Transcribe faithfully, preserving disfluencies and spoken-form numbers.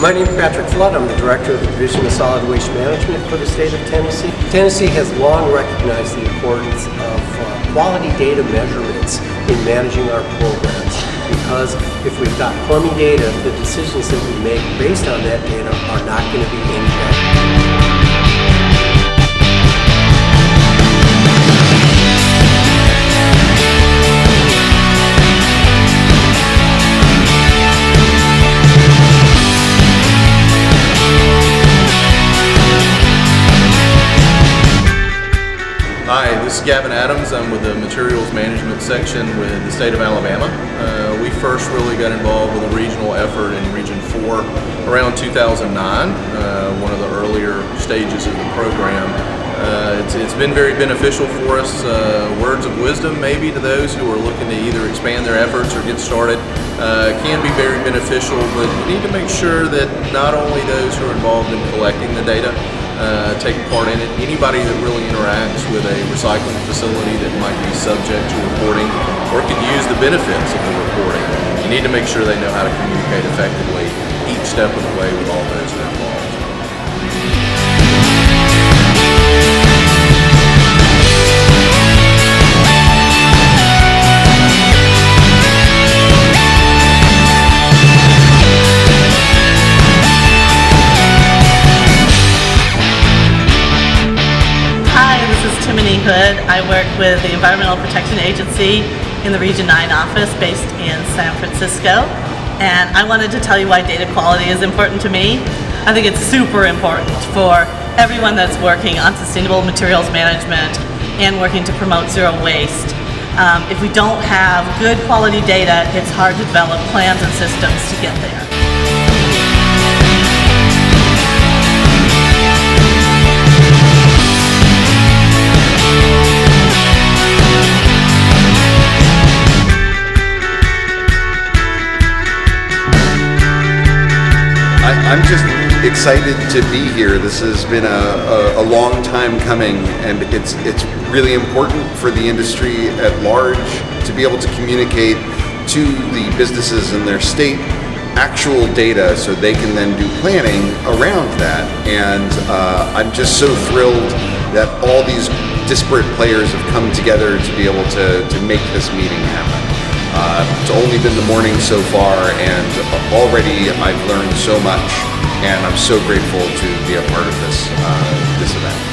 My name is Patrick Flood. I'm the Director of the Division of Solid Waste Management for the state of Tennessee. Tennessee has long recognized the importance of uh, quality data measurements in managing our programs, because if we've got crummy data, the decisions that we make based on that data are not going to be in check. Hi, this is Gavin Adams. I'm with the Materials Management section with the state of Alabama. Uh, we first really got involved with a regional effort in Region four around two thousand nine, uh, one of the earlier stages of the program. Uh, it's, it's been very beneficial for us. Uh, words of wisdom maybe to those who are looking to either expand their efforts or get started uh, can be very beneficial, but you need to make sure that not only those who are involved in collecting the data Uh, take part in it. Anybody that really interacts with a recycling facility that might be subject to reporting or could use the benefits of the reporting, you need to make sure they know how to communicate effectively each step of the way with all those that are involved. I work with the Environmental Protection Agency in the Region nine office based in San Francisco, and I wanted to tell you why data quality is important to me. I think it's super important for everyone that's working on sustainable materials management and working to promote zero waste. Um, if we don't have good quality data, it's hard to develop plans and systems to get there. I'm just excited to be here. This has been a, a, a long time coming, and it's it's really important for the industry at large to be able to communicate to the businesses in their state actual data so they can then do planning around that. And uh, I'm just so thrilled that all these disparate players have come together to be able to, to make this meeting happen. Uh, it's only been the morning so far, and already I've learned so much, and I'm so grateful to be a part of this, uh, this event.